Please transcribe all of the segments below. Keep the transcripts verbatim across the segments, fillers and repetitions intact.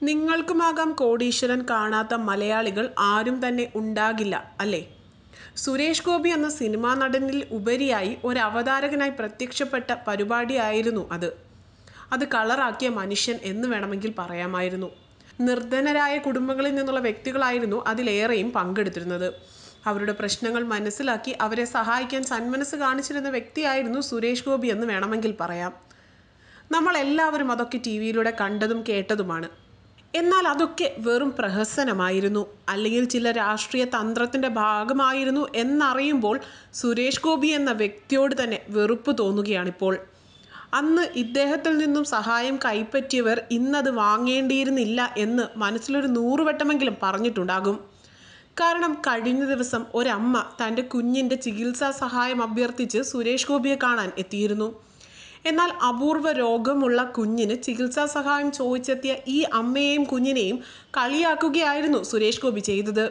നിങ്ങൾക്കുമാകാം കോടീശ്വരൻ കാണാത്ത മലയാളികൾ ആരും തന്നെ ഉണ്ടാകില്ല അല്ലേ? സുരേഷ് ഗോപി എന്ന സിനിമാ നടനിൽ ഉപരിയായി ഒരു അവതാരകനായി പ്രത്യക്ഷപ്പെട്ട പരിപാടിയായിരുന്നു അത്. അത് കളറാക്കിയ മനുഷ്യൻ എന്ന് വേണമെങ്കിൽ പറയാമായിരുന്നു. നിർധനരായ കുടുംബങ്ങളിൽ നിന്നുള്ള വ്യക്തികളായിരുന്നു അതിലേറെയും പങ്കെടുത്തിരുന്നത്. അവരുടെ പ്രശ്നങ്ങൾ മനസ്സിലാക്കി അവരെ സഹായിക്കാൻ സന്മനസ് കാണിച്ചിരുന്ന വ്യക്തിയായിരുന്നു സുരേഷ് ഗോപി എന്ന് വേണമെങ്കിൽ പറയാം. നമ്മളെല്ലാവരും അതൊക്കെ ടി വിയിലൂടെ കണ്ടതും കേട്ടതുമാണ്. എന്നാൽ അതൊക്കെ വെറും പ്രഹസനമായിരുന്നു, അല്ലെങ്കിൽ ചില രാഷ്ട്രീയ തന്ത്രത്തിൻ്റെ ഭാഗമായിരുന്നു എന്നറിയുമ്പോൾ സുരേഷ് ഗോപി എന്ന വ്യക്തിയോട് തന്നെ വെറുപ്പ് തോന്നുകയാണിപ്പോൾ. അന്ന് ഇദ്ദേഹത്തിൽ നിന്നും സഹായം കൈപ്പറ്റിയവർ ഇന്നത് വാങ്ങേണ്ടിയിരുന്നില്ല എന്ന് മനസ്സിലൊരു നൂറുവട്ടമെങ്കിലും പറഞ്ഞിട്ടുണ്ടാകും. കാരണം കഴിഞ്ഞ ദിവസം ഒരമ്മ തൻ്റെ കുഞ്ഞിൻ്റെ ചികിത്സാ സഹായം അഭ്യർത്ഥിച്ച് സുരേഷ് ഗോപിയെ കാണാൻ എത്തിയിരുന്നു. എന്നാൽ അപൂർവ രോഗമുള്ള കുഞ്ഞിന് ചികിത്സാ സഹായം ചോദിച്ചെത്തിയ ഈ അമ്മയെയും കുഞ്ഞിനെയും കളിയാക്കുകയായിരുന്നു സുരേഷ് ഗോപി ചെയ്തത്.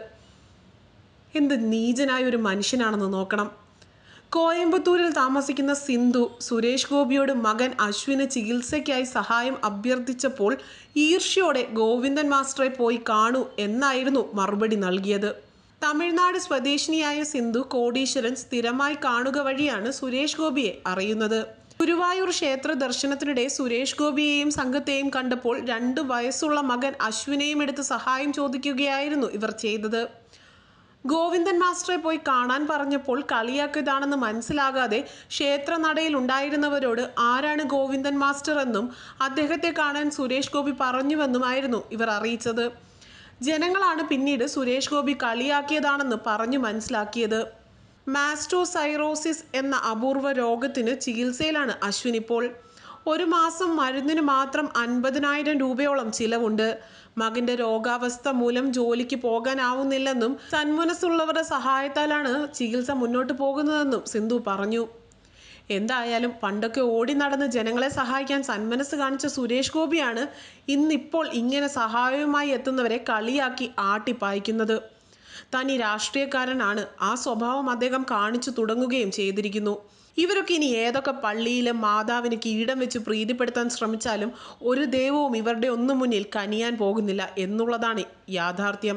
എന്ത് നീചനായ ഒരു മനുഷ്യനാണെന്ന് നോക്കണം. കോയമ്പത്തൂരിൽ താമസിക്കുന്ന സിന്ധു സുരേഷ് ഗോപിയോട് മകൻ അശ്വിന് ചികിത്സയ്ക്കായി സഹായം അഭ്യർത്ഥിച്ചപ്പോൾ ഈർഷ്യയോടെ ഗോവിന്ദൻ മാസ്റ്ററെ പോയി കാണൂ എന്നായിരുന്നു മറുപടി നൽകിയത്. തമിഴ്നാട് സ്വദേശിനിയായ സിന്ധു കോടീശ്വരൻ സ്ഥിരമായി കാണുക വഴിയാണ് സുരേഷ് ഗോപിയെ അറിയുന്നത്. ഗുരുവായൂർ ക്ഷേത്ര ദർശനത്തിനിടെ സുരേഷ് ഗോപിയെയും സംഘത്തെയും കണ്ടപ്പോൾ രണ്ടു വയസ്സുള്ള മകൻ അശ്വിനെയും എടുത്ത് സഹായം ചോദിക്കുകയായിരുന്നു ഇവർ ചെയ്തത്. ഗോവിന്ദൻ മാസ്റ്ററെ പോയി കാണാൻ പറഞ്ഞപ്പോൾ കളിയാക്കിയതാണെന്ന് മനസ്സിലാകാതെ ക്ഷേത്രനടയിൽ ഉണ്ടായിരുന്നവരോട് ആരാണ് ഗോവിന്ദൻ മാസ്റ്റർ എന്നും അദ്ദേഹത്തെ കാണാൻ സുരേഷ് ഗോപി പറഞ്ഞുവെന്നുമായിരുന്നു ഇവർ അറിയിച്ചത്. ജനങ്ങളാണ് പിന്നീട് സുരേഷ് ഗോപി കളിയാക്കിയതാണെന്ന് പറഞ്ഞു മനസ്സിലാക്കിയത്. മാസ്റ്റോസൈറോസിസ് എന്ന അപൂർവ രോഗത്തിന് ചികിത്സയിലാണ് അശ്വിൻ ഇപ്പോൾ. ഒരു മാസം മരുന്നിന് മാത്രം അൻപതിനായിരം രൂപയോളം ചിലവുണ്ട്. മകൻ്റെ രോഗാവസ്ഥ മൂലം ജോലിക്ക് പോകാനാവുന്നില്ലെന്നും സന്മനസ്സുള്ളവരുടെ സഹായത്താലാണ് ചികിത്സ മുന്നോട്ട് പോകുന്നതെന്നും സിന്ധു പറഞ്ഞു. എന്തായാലും പണ്ടൊക്കെ ഓടി നടന്ന് ജനങ്ങളെ സഹായിക്കാൻ സന്മനസ് കാണിച്ച സുരേഷ് ഗോപിയാണ് ഇന്നിപ്പോൾ ഇങ്ങനെ സഹായവുമായി എത്തുന്നവരെ കളിയാക്കി ആട്ടിപ്പായിക്കുന്നത്. തനി രാഷ്ട്രീയക്കാരനാണ്, ആ സ്വഭാവം അദ്ദേഹം കാണിച്ചു തുടങ്ങുകയും ചെയ്തിരിക്കുന്നു. ഇവരൊക്കെ ഇനി ഏതൊക്കെ പള്ളിയിലെ മാതാവിന് കീടം വെച്ച് പ്രീതിപ്പെടുത്താൻ ശ്രമിച്ചാലും ഒരു ദൈവവും ഇവരുടെ ഒന്നും മുന്നിൽ കനിയാൻ പോകുന്നില്ല എന്നുള്ളതാണ് യാഥാർത്ഥ്യം.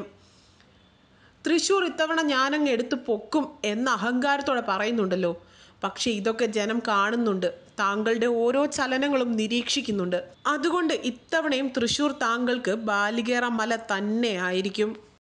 തൃശ്ശൂർ ഇത്തവണ ഞാനങ്ങ് എടുത്തു പൊക്കും എന്ന അഹങ്കാരത്തോടെ പറയുന്നുണ്ടല്ലോ, പക്ഷെ ഇതൊക്കെ ജനം കാണുന്നുണ്ട്, താങ്കളുടെ ഓരോ ചലനങ്ങളും നിരീക്ഷിക്കുന്നുണ്ട്. അതുകൊണ്ട് ഇത്തവണയും തൃശ്ശൂർ താങ്കൾക്ക് ബാലികേറ മല തന്നെ ആയിരിക്കും.